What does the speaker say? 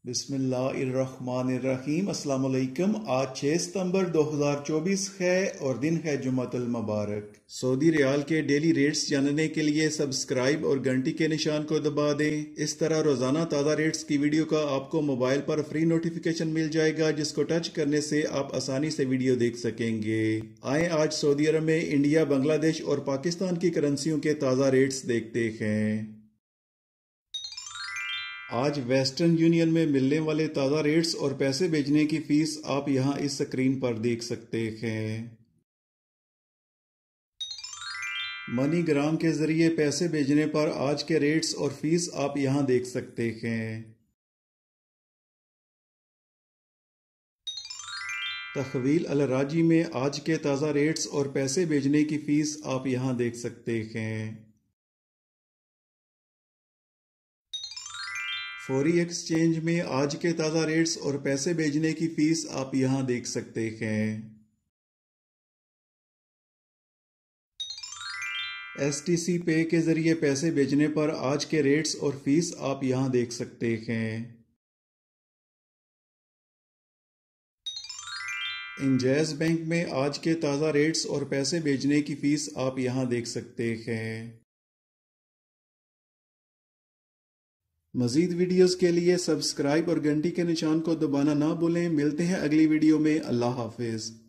बिस्मिल्लाहिर्रहमानिर्रहीम। अस्सलाम वालेकुम। आज 6 सितंबर 2024 है और दिन है जुम्मतुल मुबारक। सऊदी रियाल के डेली रेट्स जानने के लिए सब्सक्राइब और घंटी के निशान को दबा दें। इस तरह रोजाना ताज़ा रेट्स की वीडियो का आपको मोबाइल पर फ्री नोटिफिकेशन मिल जाएगा, जिसको टच करने से आप आसानी से वीडियो देख सकेंगे। आए आज सऊदी अरब में इंडिया, बांग्लादेश और पाकिस्तान की करेंसियों के ताज़ा रेट्स देखते हैं। आज वेस्टर्न यूनियन में मिलने वाले ताज़ा रेट्स और पैसे भेजने की फीस आप यहां इस स्क्रीन पर देख सकते हैं। मनीग्राम के जरिए पैसे भेजने पर आज के रेट्स और फीस आप यहां देख सकते हैं। तहवील अल राजी में आज के ताज़ा रेट्स और पैसे भेजने की फीस आप यहां देख सकते हैं। फौरी एक्सचेंज में आज के ताज़ा रेट्स और पैसे भेजने की फीस आप यहां देख सकते हैं। STC पे के जरिए पैसे भेजने पर आज के रेट्स और फीस आप यहां देख सकते हैं। इंजैज बैंक में आज के ताज़ा रेट्स और पैसे भेजने की फीस आप यहां देख सकते हैं। मजीद वीडियोस के लिए सब्सक्राइब और घंटी के निशान को दबाना ना भूलें। मिलते हैं अगली वीडियो में। अल्लाह हाफिज।